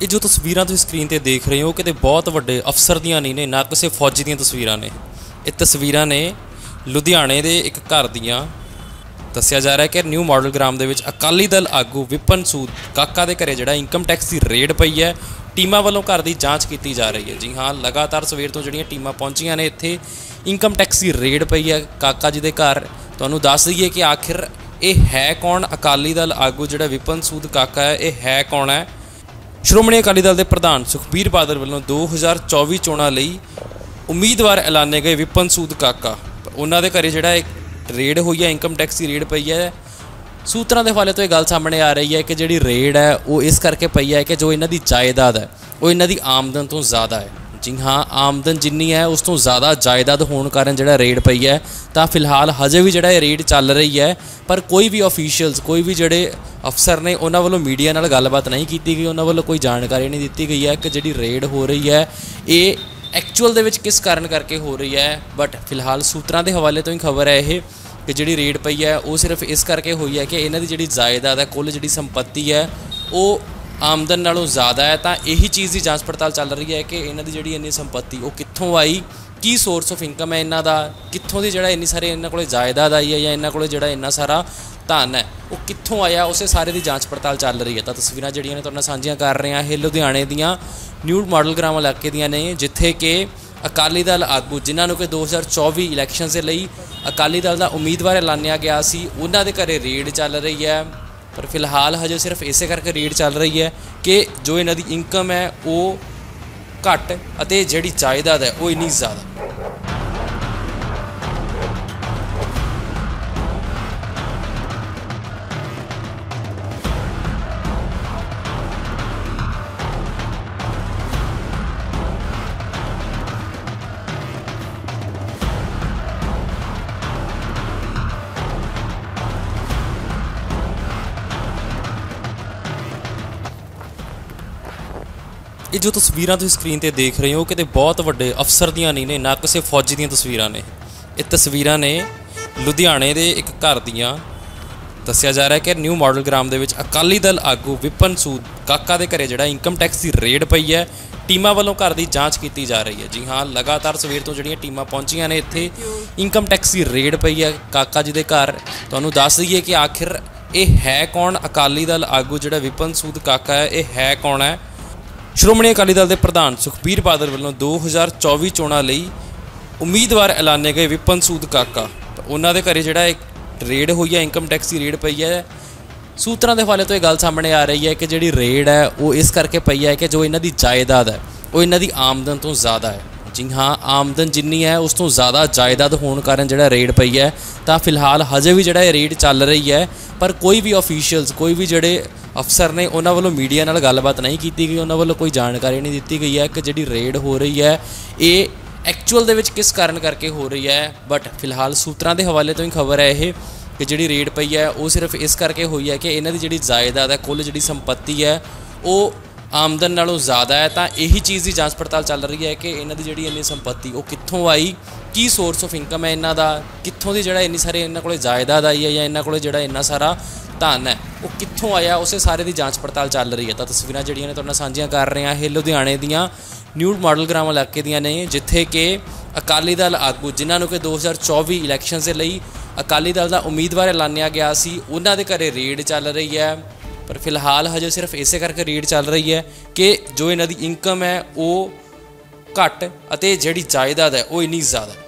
ਇਹ ਜੋ ਤਸਵੀਰਾਂ ਤੁਸੀਂ ਸਕਰੀਨ ਤੇ ਦੇਖ ਰਹੇ ਹੋ ਕਿਤੇ ਬਹੁਤ ਵੱਡੇ ਅਫਸਰ ਦੀਆਂ ਨਹੀਂ ਨੇ, ਨਾ ਕਿਸੇ ਫੌਜੀ ਦੀਆਂ ਤਸਵੀਰਾਂ ਨੇ। ਇਹ ਤਸਵੀਰਾਂ ਨੇ ਲੁਧਿਆਣੇ ਦੇ ਇੱਕ ਘਰ ਦੀਆਂ। ਦੱਸਿਆ ਜਾ ਰਿਹਾ ਕਿ ਨਿਊ ਮਾਡਲ ਗ੍ਰਾਮ ਦੇ ਵਿੱਚ ਅਕਾਲੀ ਦਲ ਆਗੂ ਵਿਪਨ ਸੂਦ ਕਾਕਾ ਦੇ ਘਰੇ ਜਿਹੜਾ ਇਨਕਮ ਟੈਕਸ ਦੀ ਰੇਡ ਪਈ ਹੈ, ਟੀਮਾਂ ਵੱਲੋਂ ਘਰ ਦੀ ਜਾਂਚ ਕੀਤੀ ਜਾ ਰਹੀ ਹੈ। ਜੀ ਹਾਂ, ਲਗਾਤਾਰ ਸਵੇਰ ਤੋਂ ਜਿਹੜੀਆਂ ਟੀਮਾਂ ਪਹੁੰਚੀਆਂ ਨੇ ਇੱਥੇ, ਇਨਕਮ ਟੈਕਸ ਦੀ ਰੇਡ ਪਈ ਹੈ ਕਾਕਾ ਜੀ ਦੇ ਘਰ। ਤੁਹਾਨੂੰ ਦੱਸ ਦਈਏ ਕਿ ਆਖਿਰ ਇਹ ਹੈ ਕੌਣ ਅਕਾਲੀ ਦਲ ਆਗੂ ਜਿਹੜਾ ਵਿਪਨ ਸੂਦ ਕਾਕਾ ਹੈ, ਇਹ ਹੈ ਕੌਣ ਹੈ? ਸ਼੍ਰੋਮਣੀ ਅਕਾਲੀ ਦਲ ਦੇ ਪ੍ਰਧਾਨ ਸੁਖਬੀਰ ਬਾਦਲ ਵੱਲੋਂ 2024 ਚੋਣਾਂ ਲਈ ਉਮੀਦਵਾਰ ਐਲਾਨੇ ਗਏ ਵਿਪਨ ਸੂਦ ਕਾਕਾ, ਉਹਨਾਂ ਦੇ ਘਰੇ ਜਿਹੜਾ ਇੱਕ ਰੇਡ ਹੋਈ ਹੈ, ਇਨਕਮ ਟੈਕਸ ਦੀ ਰੇਡ ਪਈ ਹੈ। ਸੂਤਰਾਂ ਦੇ ਹਵਾਲੇ ਤੋਂ ਇਹ ਗੱਲ ਸਾਹਮਣੇ ਆ ਰਹੀ ਹੈ ਕਿ ਜਿਹੜੀ ਰੇਡ ਹੈ ਉਹ ਇਸ ਕਰਕੇ ਪਈ ਹੈ ਕਿ ਜੋ ਇਹਨਾਂ ਦੀ ਜਾਇਦਾਦ ਹੈ ਉਹ ਇਹਨਾਂ ਦੀ ਆਮਦਨ ਤੋਂ ਜ਼ਿਆਦਾ ਹੈ। ਜੀ ਹਾਂ, ਆਮਦਨ ਜਿੰਨੀ ਹੈ ਉਸ ਤੋਂ ਜ਼ਿਆਦਾ ਜਾਇਦਾਦ ਹੋਣ ਕਾਰਨ ਜਿਹੜਾ ਰੇਡ ਪਈ ਹੈ। ਤਾਂ ਫਿਲਹਾਲ ਹਜੇ ਵੀ ਜਿਹੜਾ ਇਹ ਰੇਡ ਚੱਲ ਰਹੀ ਹੈ, ਪਰ ਕੋਈ ਵੀ ਆਫੀਸ਼ੀਅਲਸ, ਕੋਈ ਵੀ ਜਿਹੜੇ ਅਫਸਰ ਨੇ ਉਹਨਾਂ ਵੱਲੋਂ ਮੀਡੀਆ ਨਾਲ ਗੱਲਬਾਤ ਨਹੀਂ ਕੀਤੀ ਗਈ, ਉਹਨਾਂ ਵੱਲੋਂ ਕੋਈ ਜਾਣਕਾਰੀ ਨਹੀਂ ਦਿੱਤੀ ਗਈ ਹੈ ਕਿ ਜਿਹੜੀ ਰੇਡ ਹੋ ਰਹੀ ਹੈ ਇਹ ਐਕਚੁਅਲ ਦੇ ਵਿੱਚ ਕਿਸ ਕਾਰਨ ਕਰਕੇ ਹੋ ਰਹੀ ਹੈ। ਬਟ ਫਿਲਹਾਲ ਸੂਤਰਾਂ ਦੇ ਹਵਾਲੇ ਤੋਂ ਹੀ ਖਬਰ ਹੈ ਇਹ ਕਿ ਜਿਹੜੀ ਰੇਡ ਪਈ ਹੈ ਉਹ ਸਿਰਫ ਇਸ ਕਰਕੇ ਹੋਈ ਹੈ ਕਿ ਇਹਨਾਂ ਦੀ ਜਿਹੜੀ ਜਾਇਦਾਦ ਹੈ, ਕੁੱਲ ਜਿਹੜੀ ਸੰਪत्ति ਹੈ ਉਹ ਆਮਦਨ ਨਾਲੋਂ ਜ਼ਿਆਦਾ ਹੈ। ਤਾਂ ਇਹੀ ਚੀਜ਼ ਦੀ ਜਾਂਚ ਪੜਤਾਲ ਚੱਲ ਰਹੀ ਹੈ ਕਿ ਇਹਨਾਂ ਦੀ ਜਿਹੜੀ ਇੰਨੀ ਸੰਪत्ति ਉਹ ਕਿੱਥੋਂ ਆਈ, ਕੀ ਸੋਰਸ ਆਫ ਇਨਕਮ ਹੈ ਇਹਨਾਂ ਦਾ, ਕਿੱਥੋਂ ਦੀ ਜਿਹੜਾ ਇੰਨੀ ਸਾਰੇ ਇਹਨਾਂ ਕੋਲ ਜਾਇਦਾਦ ਆਈ ਹੈ ਜਾਂ ਇਹਨਾਂ ਕੋਲ ਜਿਹੜਾ ਇੰਨਾ ਸਾਰਾ ਧਨ ਹੈ ਉਹ ਕਿੱਥੋਂ ਆਇਆ, ਉਸੇ ਸਾਰੇ ਦੀ ਜਾਂਚ ਪੜਤਾਲ ਚੱਲ ਰਹੀ ਹੈ। ਤਾਂ ਤਸਵੀਰਾਂ ਜਿਹੜੀਆਂ ਨੇ ਤੁਹਾਡੇ ਨਾਲ ਸਾਂਝੀਆਂ ਕਰ ਰਹੇ ਹਾਂ, ਇਹ ਲੁਧਿਆਣੇ ਦੀਆਂ ਨਿਊ ਮਾਡਲ ਗ੍ਰਾਮ ਇਲਾਕੇ ਦੀਆਂ ਨੇ, ਜਿੱਥੇ ਕਿ ਅਕਾਲੀ ਦਲ ਆਗੂ ਜਿਨ੍ਹਾਂ ਨੂੰ ਕਿ 2024 ਇਲੈਕਸ਼ਨ ਦੇ ਲਈ ਅਕਾਲੀ ਦਲ ਦਾ ਉਮੀਦਵਾਰ ਐਲਾਨਿਆ ਗਿਆ ਸੀ, ਉਹਨਾਂ ਦੇ ਘਰੇ ਰੇਡ ਚੱਲ ਰਹੀ ਹੈ। ਪਰ ਫਿਲਹਾਲ ਹਜੇ ਸਿਰਫ ਇਸੇ ਕਰਕੇ ਰੇਡ ਚੱਲ ਰਹੀ ਹੈ ਕਿ ਜੋ ਇਹਨਾਂ ਦੀ ਇਨਕਮ ਹੈ ਉਹ ਘੱਟ ਅਤੇ ਜਿਹੜੀ ਜਾਇਦਾਦ ਹੈ ਉਹ ਇੰਨੀ ਜ਼ਿਆਦਾ। ਇਹ ਜੋ ਤਸਵੀਰਾਂ ਤੁਸੀਂ ਸਕਰੀਨ ਤੇ ਦੇਖ ਰਹੇ ਹੋ ਕਿਤੇ ਬਹੁਤ ਵੱਡੇ ਅਫਸਰ ਦੀਆਂ ਨਹੀਂ ਨੇ, ਨਾ ਕਿਸੇ ਫੌਜੀ ਦੀਆਂ ਤਸਵੀਰਾਂ ਨੇ। ਇਹ ਤਸਵੀਰਾਂ ਨੇ ਲੁਧਿਆਣੇ ਦੇ ਇੱਕ ਘਰ ਦੀਆਂ। ਦੱਸਿਆ ਜਾ ਰਿਹਾ ਕਿ ਨਿਊ ਮਾਡਲ ਗ੍ਰਾਮ ਦੇ ਵਿੱਚ ਅਕਾਲੀ ਦਲ ਆਗੂ ਵਿਪਨ ਸੂਦ ਕਾਕਾ ਦੇ ਘਰੇ ਜਿਹੜਾ ਇਨਕਮ ਟੈਕਸ ਦੀ ਰੇਡ ਪਈ ਹੈ, ਟੀਮਾਂ ਵੱਲੋਂ ਘਰ ਦੀ ਜਾਂਚ ਕੀਤੀ ਜਾ ਰਹੀ ਹੈ। ਜੀ ਹਾਂ, ਲਗਾਤਾਰ ਸਵੇਰ ਤੋਂ ਜਿਹੜੀਆਂ ਟੀਮਾਂ ਪਹੁੰਚੀਆਂ ਨੇ ਇੱਥੇ, ਇਨਕਮ ਟੈਕਸ ਦੀ ਰੇਡ ਪਈ ਹੈ ਕਾਕਾ ਜੀ ਦੇ ਘਰ। ਤੁਹਾਨੂੰ ਦੱਸ ਦਈਏ ਕਿ ਆਖਿਰ ਇਹ ਹੈ ਕੌਣ ਅਕਾਲੀ ਦਲ ਆਗੂ ਜਿਹੜਾ ਵਿਪਨ ਸੂਦ ਕਾਕਾ ਹੈ, ਇਹ ਹੈ ਕੌਣ ਹੈ? ਸ਼੍ਰੋਮਣੀ ਅਕਾਲੀ ਦਲ ਦੇ ਪ੍ਰਧਾਨ ਸੁਖਬੀਰ ਬਾਦਲ ਵੱਲੋਂ 2024 ਚੋਣਾਂ ਲਈ ਉਮੀਦਵਾਰ ਐਲਾਨੇ ਗਏ ਵਿਪਨ ਸੂਦ ਕਾਕਾ, ਉਹਨਾਂ ਦੇ ਘਰੇ ਜਿਹੜਾ ਇੱਕ ਰੇਡ ਹੋਈ ਹੈ, ਇਨਕਮ ਟੈਕਸ ਦੀ ਰੇਡ ਪਈ ਹੈ। ਸੂਤਰਾਂ ਦੇ ਹਵਾਲੇ ਤੋਂ ਇਹ ਗੱਲ ਸਾਹਮਣੇ ਆ ਰਹੀ ਹੈ ਕਿ ਜਿਹੜੀ ਰੇਡ ਹੈ ਉਹ ਇਸ ਕਰਕੇ ਪਈ ਹੈ ਕਿ ਜੋ ਇਹਨਾਂ ਦੀ ਜਾਇਦਾਦ ਹੈ ਉਹ ਇਹਨਾਂ ਦੀ ਆਮਦਨ ਤੋਂ ਜ਼ਿਆਦਾ ਹੈ। ਜੀ ਹਾਂ, ਆਮਦਨ ਜਿੰਨੀ ਹੈ ਉਸ ਤੋਂ ਜ਼ਿਆਦਾ ਜਾਇਦਾਦ ਹੋਣ ਕਾਰਨ ਜਿਹੜਾ ਰੇਡ ਪਈ ਹੈ। ਤਾਂ ਫਿਲਹਾਲ ਹਜੇ ਵੀ ਜਿਹੜਾ ਇਹ ਰੇਡ ਚੱਲ ਰਹੀ ਹੈ, ਪਰ ਕੋਈ ਵੀ ਆਫੀਸ਼ੀਅਲਸ, ਕੋਈ ਵੀ ਜਿਹੜੇ ਅਫਸਰ ਨੇ ਉਹਨਾਂ ਵੱਲੋਂ ਮੀਡੀਆ ਨਾਲ ਗੱਲਬਾਤ ਨਹੀਂ ਕੀਤੀ ਗਈ, ਉਹਨਾਂ ਵੱਲੋਂ ਕੋਈ ਜਾਣਕਾਰੀ ਨਹੀਂ ਦਿੱਤੀ ਗਈ ਹੈ ਕਿ ਜਿਹੜੀ ਰੇਡ ਹੋ ਰਹੀ ਹੈ ਇਹ ਐਕਚੁਅਲ ਦੇ ਵਿੱਚ ਕਿਸ ਕਾਰਨ ਕਰਕੇ ਹੋ ਰਹੀ ਹੈ। ਬਟ ਫਿਲਹਾਲ ਸੂਤਰਾਂ ਦੇ ਹਵਾਲੇ ਤੋਂ ਹੀ ਖਬਰ ਹੈ ਇਹ ਕਿ ਜਿਹੜੀ ਰੇਡ ਪਈ ਹੈ ਉਹ ਸਿਰਫ ਇਸ ਕਰਕੇ ਹੋਈ ਹੈ ਕਿ ਇਹਨਾਂ ਦੀ ਜਿਹੜੀ ਜਾਇਦਾਦ ਹੈ, ਕੁੱਲ ਜਿਹੜੀ ਸੰਪत्ति ਹੈ ਉਹ ਆਮਦਨ ਨਾਲੋਂ ਜ਼ਿਆਦਾ ਹੈ। ਤਾਂ ਇਹੀ ਚੀਜ਼ ਦੀ ਜਾਂਚ ਪੜਤਾਲ ਚੱਲ ਰਹੀ ਹੈ ਕਿ ਇਹਨਾਂ ਦੀ ਜਿਹੜੀ ਇੰਨੀ ਸੰਪत्ति ਉਹ ਕਿੱਥੋਂ ਆਈ, ਕੀ ਸੋਰਸ ਆਫ ਇਨਕਮ ਹੈ ਇਹਨਾਂ ਦਾ, ਕਿੱਥੋਂ ਦੀ ਜਿਹੜਾ ਇੰਨੀ ਸਾਰੇ ਇਹਨਾਂ ਕੋਲ ਜਾਇਦਾਦ ਆਈ ਹੈ ਜਾਂ ਇਹਨਾਂ ਕੋਲ ਜਿਹੜਾ ਇੰਨਾ ਸਾਰਾ ਧਨ ਹੈ ਉਹ ਕਿੱਥੋਂ ਆਇਆ, ਉਸੇ ਸਾਰੇ ਦੀ ਜਾਂਚ ਪੜਤਾਲ ਚੱਲ ਰਹੀ ਹੈ। ਤਾਂ ਤਸਵੀਰਾਂ ਜਿਹੜੀਆਂ ਨੇ ਤੁਹਾਡੇ ਨਾਲ ਸਾਂਝੀਆਂ ਕਰ ਰਹੇ ਹਾਂ, ਇਹ ਲੁਧਿਆਣੇ ਦੀਆਂ ਨਿਊ ਮਾਡਲ ਗ੍ਰਾਮ ਇਲਾਕੇ ਦੀਆਂ ਨੇ, ਜਿੱਥੇ ਕਿ ਅਕਾਲੀ ਦਲ ਆਗੂ ਜਿਨ੍ਹਾਂ ਨੂੰ ਕਿ 2024 ਇਲੈਕਸ਼ਨ ਦੇ ਲਈ ਅਕਾਲੀ ਦਲ ਦਾ ਉਮੀਦਵਾਰ ਐਲਾਨਿਆ ਗਿਆ ਸੀ, ਉਹਨਾਂ ਦੇ ਘਰੇ ਰੇਡ ਚੱਲ ਰਹੀ ਹੈ। ਪਰ ਫਿਲਹਾਲ ਹਜੇ ਸਿਰਫ ਇਸੇ ਕਰਕੇ ਰੇਡ ਚੱਲ ਰਹੀ ਹੈ ਕਿ ਜੋ ਇਹਨਾਂ ਦੀ ਇਨਕਮ ਹੈ ਉਹ ਘੱਟ ਅਤੇ ਜਿਹੜੀ ਜਾਇਦਾਦ ਹੈ ਉਹ ਇੰਨੀ ਜ਼ਿਆਦਾ।